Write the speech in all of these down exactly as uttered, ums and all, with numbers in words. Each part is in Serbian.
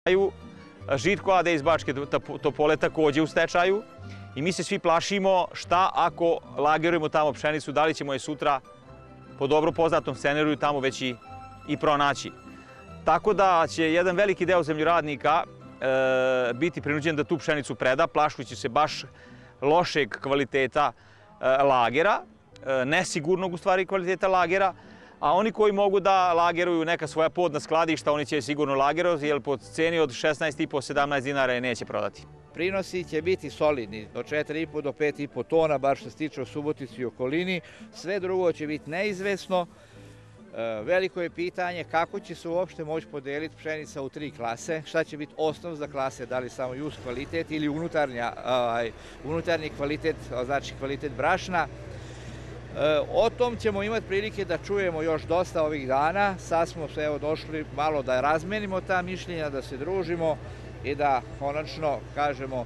Žitko A D iz Bačke Topole takođe u stečaju i mi se svi plašimo šta ako lagerujemo tamo pšenicu, da li ćemo je sutra po dobro poznatom scenariju tamo već i, i pronaći. Tako da će jedan veliki deo zemljoradnika e, biti prinuđen da tu pšenicu preda, plašujući se baš lošeg kvaliteta e, lagera, e, nesigurnog u stvari kvaliteta lagera, a oni koji mogu da lageruju neka svoja podna skladišta, oni će sigurno lagerovati, jer po ceni od šesnaest i po do sedamnaest dinara je neće prodati. Prinosi će biti solidni, od četiri i po do pet i po tona, bar što se tiče o Subotici i okolini. Sve drugo će biti neizvesno. Veliko je pitanje kako će se uopšte moći podeliti pšenica u tri klase, šta će biti osnov za klase, da li samo just kvalitet ili unutarnja, unutarnji kvalitet, znači kvalitet brašna. O tom ćemo imati prilike da čujemo još dosta ovih dana. Sad smo se evo došli malo da razmenimo ta mišljenja, da se družimo i da konačno kažemo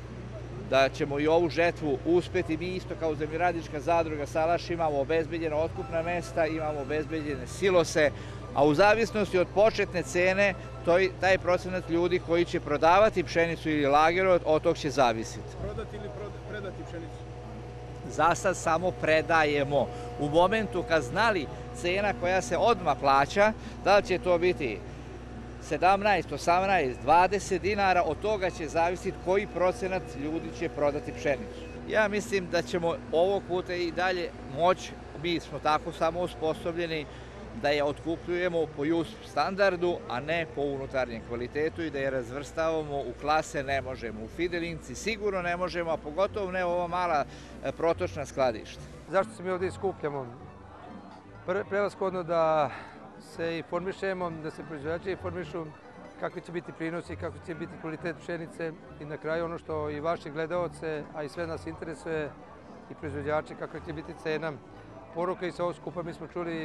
da ćemo i ovu žetvu uspeti. Mi isto kao Zemljoradnička zadruga Salaš imamo obezbeđena otkupna mesta, imamo obezbeđene silose, a u zavisnosti od početne cene taj procenat ljudi koji će prodavati pšenicu ili lagerovat, od tog će zavisiti. Prodati ili predati pšenicu? Za sad samo predajemo. U momentu kad znali cena koja se odmah plaća, da li će to biti sedamnaest, osamnaest, dvadeset dinara, od toga će zavisiti koji procenat ljudi će prodati pšenicu. Ja mislim da ćemo ovog puta i dalje moći, mi smo tako samo osposobljeni, da je otkupljujemo po just standardu, a ne po unutarnjem kvalitetu i da je razvrstavamo u klase ne možemo. U fidelinci sigurno ne možemo, a pogotovo ne ova mala protočna skladišta. Zašto se mi ovdje skupljamo? Prevashodno da se informišemo, da se proizvođači informišu kakvi će biti prinosi, kako će biti kvalitet pšenice i na kraju ono što i vaše gledaoce, a i sve nas interesuje i proizvođače, kakva će biti cena. Poruka i sa ovog skupa mi smo čuli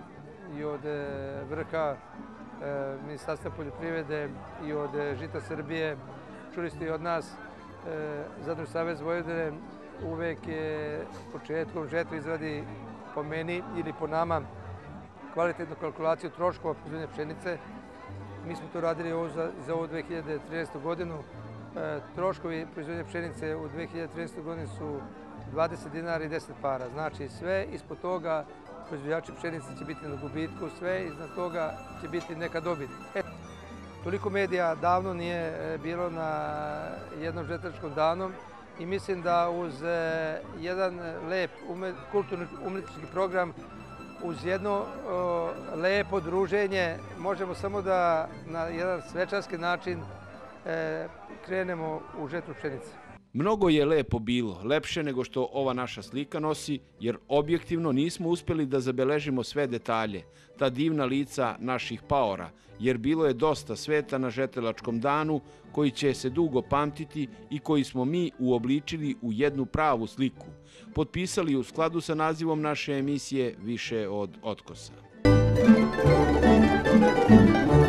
i od vrha Ministarstva poljoprivrede i od Žita Srbije, čuli ste i od nas. Zadružni savez Vojvodine uvek je početkom žetve izradi po meni ili po nama kvalitetnu kalkulaciju troškova proizvodnje pšenice. Mi smo to radili za ovu dve hiljade trinaestu godinu. Troškovi proizvodnje pšenice u dve hiljade trinaestoj godini su dvadeset dinara i deset para. Znači sve ispod toga proizvođači pšenice će biti na gubitku, sve iznad toga će biti neka dobit. E, toliko medija davno nije bilo na jednom žetvačkom danu i mislim da uz jedan lep kulturni umetnički program, uz jedno o, lepo druženje možemo samo da na jedan svečarski način e, krenemo u žetvu pšenice. Mnogo je lepo bilo, lepše nego što ova naša slika nosi, jer objektivno nismo uspjeli da zabeležimo sve detalje, ta divna lica naših paora, jer bilo je dosta sveta na žetelačkom danu koji će se dugo pamtiti i koji smo mi uobličili u jednu pravu sliku, potpisali u skladu sa nazivom naše emisije Više od otkosa.